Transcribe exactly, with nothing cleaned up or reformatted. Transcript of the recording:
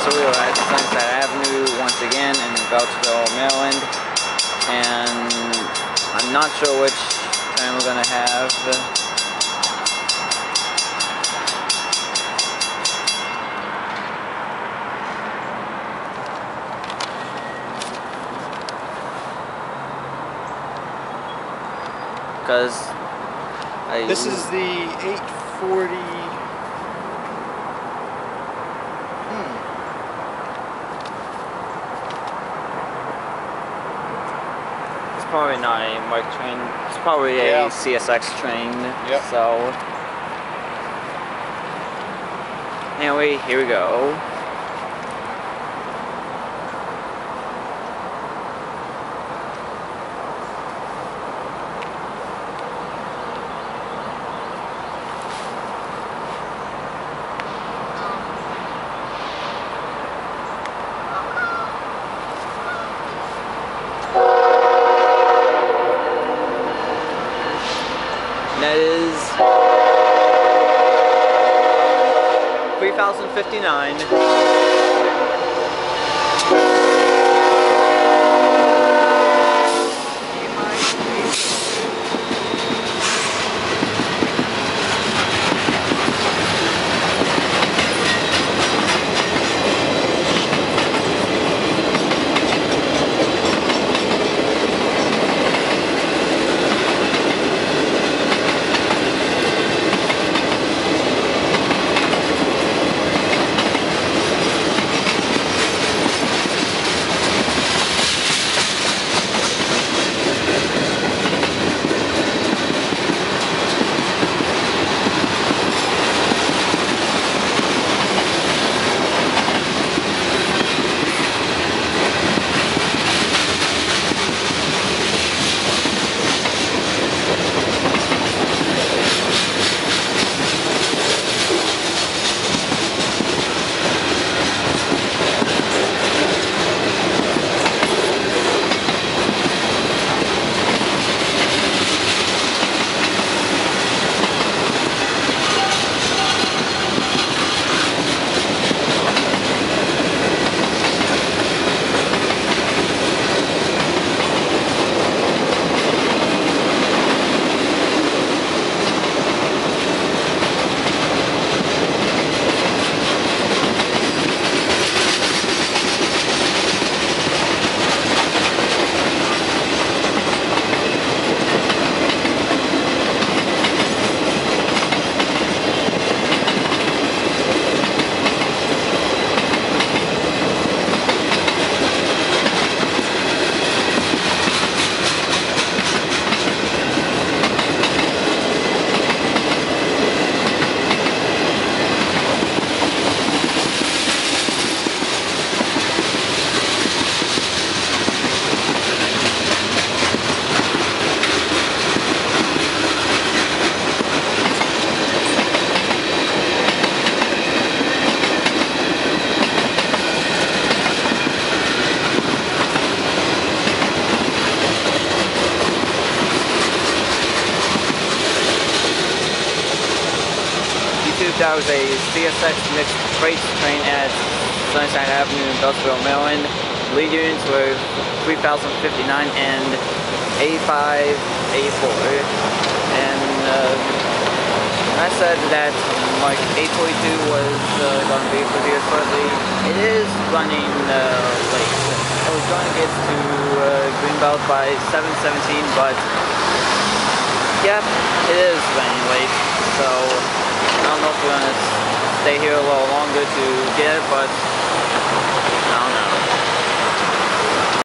So we are at Sunnyside Avenue once again in Beltsville, Maryland, and I'm not sure which train we're gonna have. Because I this is the eight forty. Hmm. It's probably not a MARC train. It's probably Yeah. a C S X train. Yep. So anyway, here we go. That is three thousand fifty-nine. That was a C S X Mixed freight train at Sunnyside Avenue in Beltsville, Maryland. Lead units were three thousand fifty-nine and eighty-five eighty-four. And uh, I said that like eight forty-two was uh, going to be for here shortly. It is running uh, late. I was going to get to uh, Greenbelt by seven seventeen, but yeah, it is running late. So I don't know if we're going to stay here a little longer to get it, but I don't know.